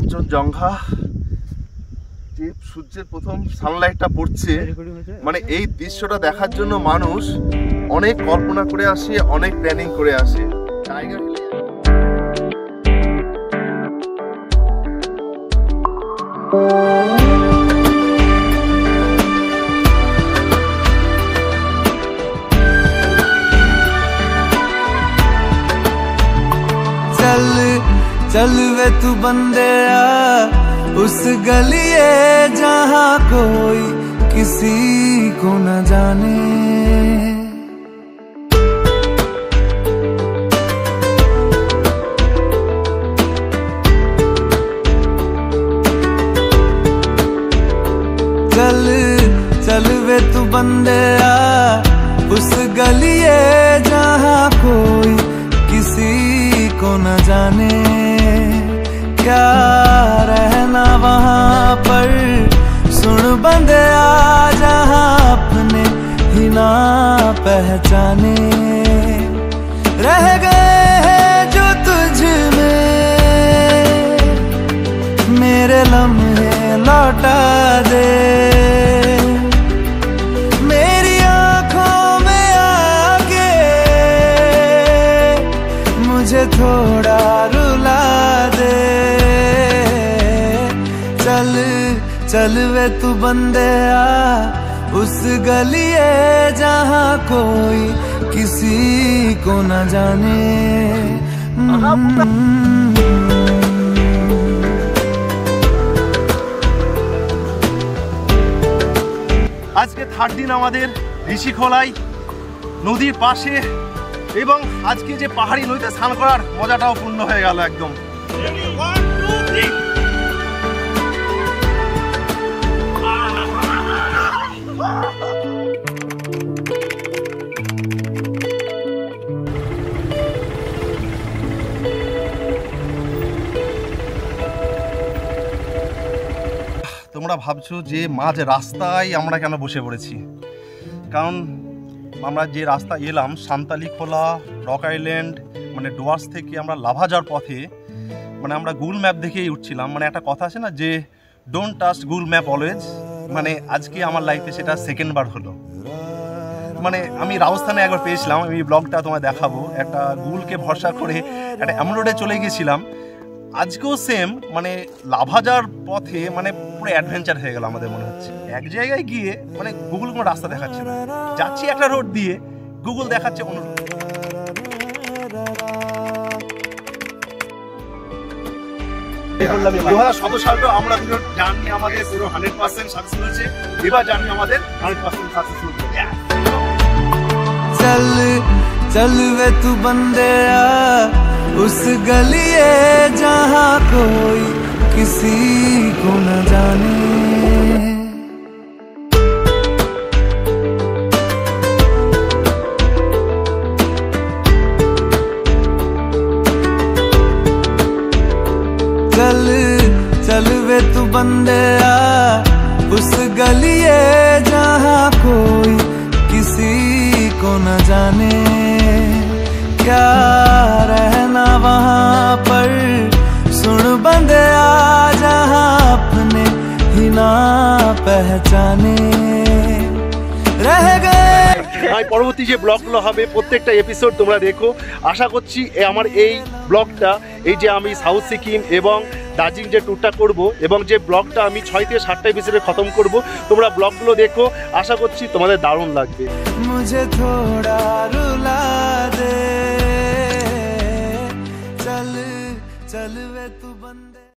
কাঞ্চনজঙ্ঘা যে সূর্যের প্রথম সানলাইটটা পড়ছে, মানে এই দৃশ্যটা দেখার জন্য মানুষ অনেক কল্পনা করে আসে, অনেক প্ল্যানিং করে আসে। টাইগার चल चल वे तू बंदेया उस गलिए जहाँ कोई किसी को न जाने, चल चल वे तू बंदेया उस गलिए जहाँ कोई किसी को न जाने, क्या रहना वहाँ पर सुन बंदेया जहाँ अपने ही ना पहचाने, रह गए हैं जो तुझ में मेरे लम्हे लौटा दे, मेरी आँखों में आके मुझे थोड़ा रुला दे। चल चल वे तू बंदेया उस गलिए जहाँ कोई किसी को न जाने। আজকে থার্ড দিন আমাদের ঋষিখোলাই নদীর পাশে, এবং আজকে যে পাহাড়ি নদীতে স্নান করার মজাটাও পূর্ণ হয়ে গেল একদম। তোমরা ভাবছো যে মাঝ রাস্তায় আমরা কেন বসে পড়েছি, কারণ আমরা যে রাস্তা এলাম সান্তালিখোলা, রক আইল্যান্ড, মানে ডুয়ার্স থেকে আমরা লাভা যাওয়ার পথে, মানে আমরা গুগল ম্যাপ দেখেই উঠছিলাম। মানে একটা কথা আছে না যে don't trust Google map always, মানে আজকে আমার লাইফে সেটা সেকেন্ড বার হলো। মানে আমি রাজস্থানে একবার পেয়েছিলাম, আমি ব্লগটা তোমায় দেখাবো, একটা গুগলকে ভরসা করে একটা এমন রোডে চলে গেছিলাম। আজকেও সেম, মানে লাভা যাওয়ার পথে মানে পুরো অ্যাডভেঞ্চার হয়ে গেল আমাদের মনে হচ্ছে। এক জায়গায় গিয়ে মানে গুগল কোনো রাস্তা দেখাচ্ছে না, যাচ্ছি একটা রোড দিয়ে, গুগল দেখাচ্ছে অন্য রোড। 2017 সালটা আমরা জার্নি আমাদের পুরো 100% সাকসেস হয়েছে, এবার জার্নি আমাদের 100% সাকসেসফুল। चल चल वे तू बंदेया उस गलिए जहाँ कोई किसी को न जाने, चल चल वे तू बंदेया उस गलिए जहाँ कोई किसी को न जाने, क्या रहना वहाँ पर सुन बंदेया जहाँ अपने ही ना पहचाने, रह गए। পরবর্তী যে ব্লগগুলো হবে প্রত্যেকটা এপিসোড তোমরা দেখো। আশা করছি আমার এই ব্লগটা, এই যে আমি সাউথ সিকিম এবং দার্জিলিং যে ট্যুরটা করব, এবং যে ব্লগটা আমি 6 থেকে 7টা এপিসোডে খতম করব, তোমরা ব্লগগুলো দেখো। আশা করছি তোমাদের দারুণ লাগবে। मुझे थोड़ा रुला दे, चल चल वे तू बंदे।